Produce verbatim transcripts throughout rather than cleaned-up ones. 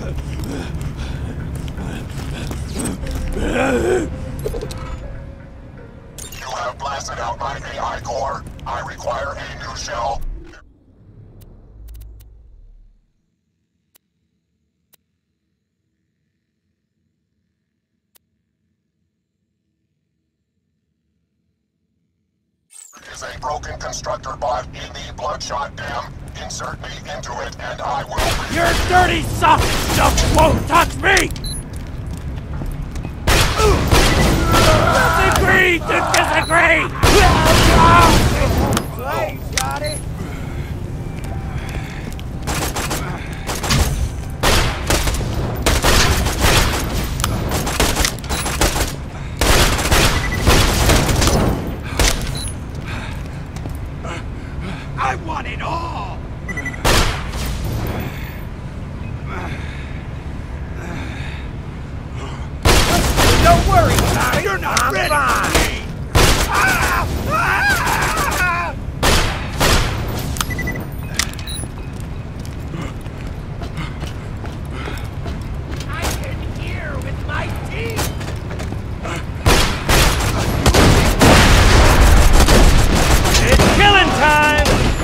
You have blasted out my A I core. I require a new shell. Is a broken constructor bot in the Bloodshot Dam. Insert me into it and I will... Your dirty soft stuff won't touch me! Let's agree to disagree! Hey, got it! I want it all! Don't worry about it! You're not I'm ready fine! for me! Ah! Ah! I can hear with my teeth! It's killing time!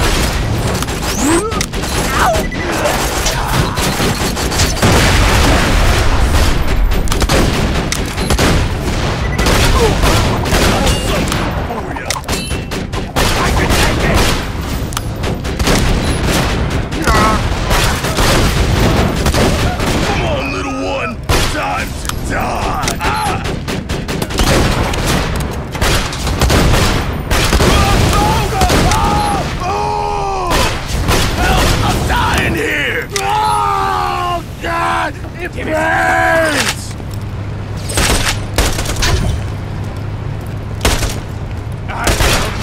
It burns! I love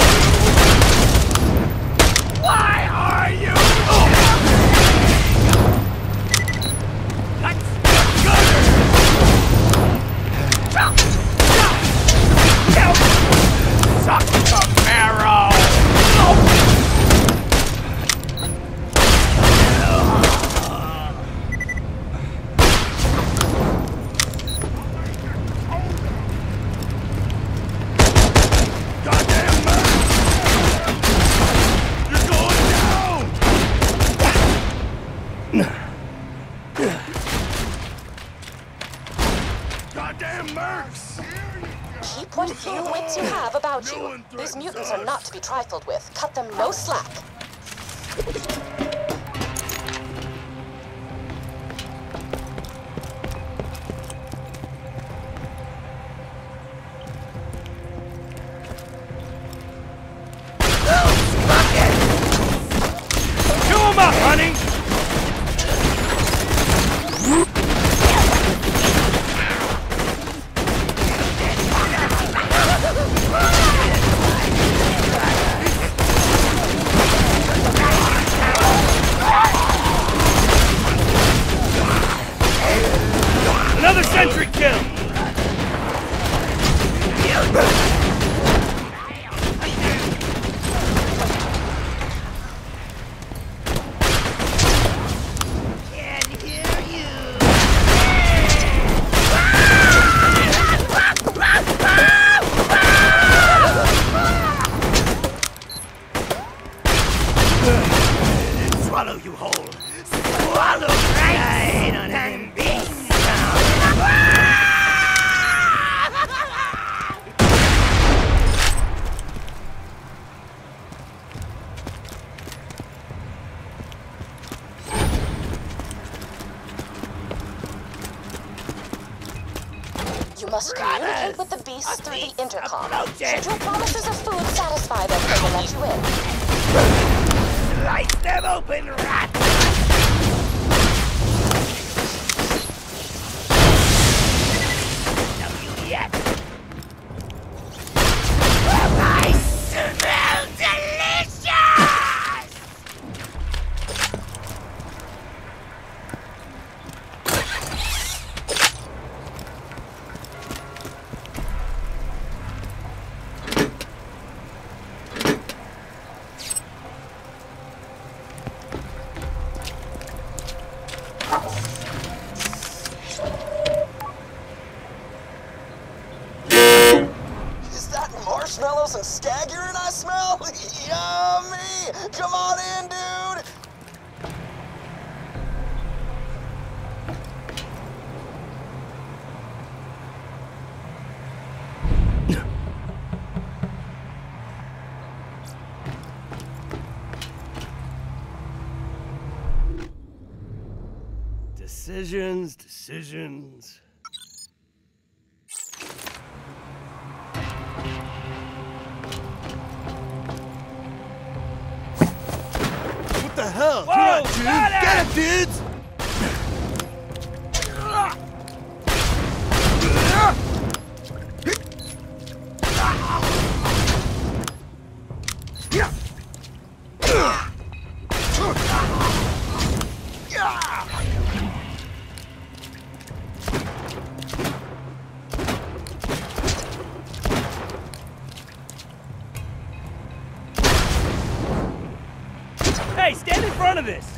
you. Why are you? That's the gutter! Suck the marrow! Goddamn mercs! Keep what few wits you have about No you. one These threatens mutants us. are not to be trifled with. Cut them no slack. Chew 'em up, honey! Another sentry kill! Swallow you whole! Swallow right and beast! You must communicate with the beasts through the intercom. approaching. Should your promises of food satisfy them, they will let you in. Slice them open, rat! Know you yet? I smell delicious! Is that marshmallows and stag urine I smell? Yummy! Come on in, dude! Decisions, decisions. What the hell? Whoa, Come on, dude! got it! Get him, dudes! Hey, stand in front of this!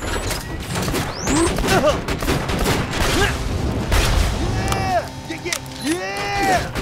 Yeah! Yeah! Yeah!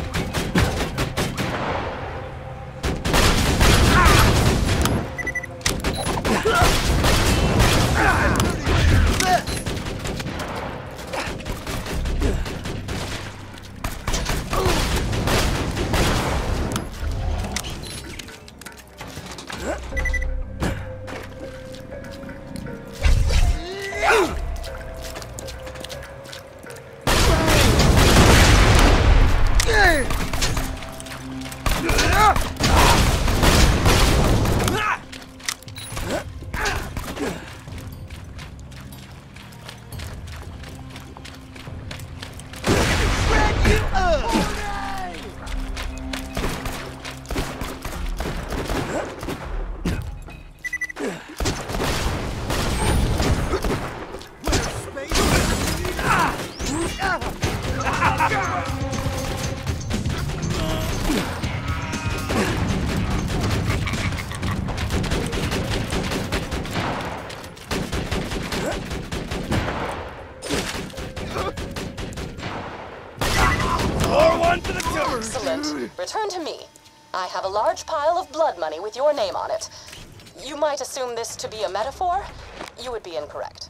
Excellent. Return to me. I have a large pile of blood money with your name on it. You might assume this to be a metaphor. You would be incorrect.